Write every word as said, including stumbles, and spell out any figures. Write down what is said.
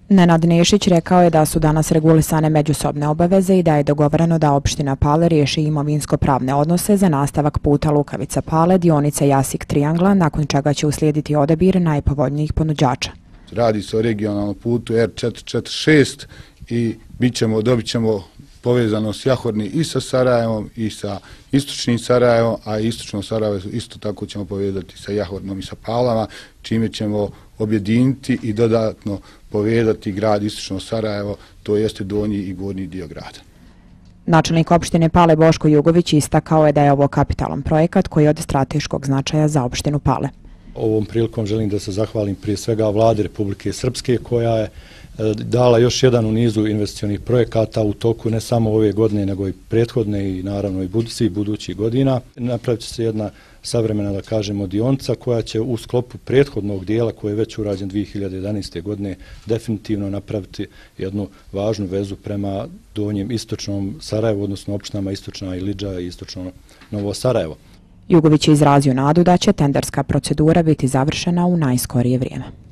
Nenad Nešić rekao je da su danas regulisane međusobne obaveze i da je dogovoreno da opština Pale riješi imovinsko-pravne odnose za nastavak puta Lukavica-Pale, dionice Jasik-Triangla, nakon čega će uslijediti odabir najpovoljnijih ponuđača. Radi se o regionalnom putu R četiristo četrdeset šest i bit ćemo, dobit ćemo povezanost Jahorni i sa Sarajevom i sa istočnim Sarajevom, a istočno Sarajevo isto tako ćemo povezati sa Jahornom i sa Palama, čime ćemo objediniti i dodatno povezati grad istočno Sarajevo, to jeste donji i gornji dio grada. Načelnik opštine Pale Boško Jugović istakao je da je ovo kapitalan projekat koji je od strateškog značaja za opštinu Pale. Ovom prilikom želim da se zahvalim prije svega vladi Republike Srpske koja je dala još jedan u nizu investicionih projekata u toku ne samo ove godine nego i prethodne i naravno i svih budućih godina. Napravit će se jedna savremena, da kažemo, dionica koja će u sklopu prethodnog dijela koji je već urađen dvije hiljade jedanaeste. godine definitivno napraviti jednu važnu vezu prema donjem istočnom Sarajevu, odnosno opštinama Istočna Ilidža i Istočno Novo Sarajevo. Jugović je izrazio nadu da će tenderska procedura biti završena u najskorije vrijeme.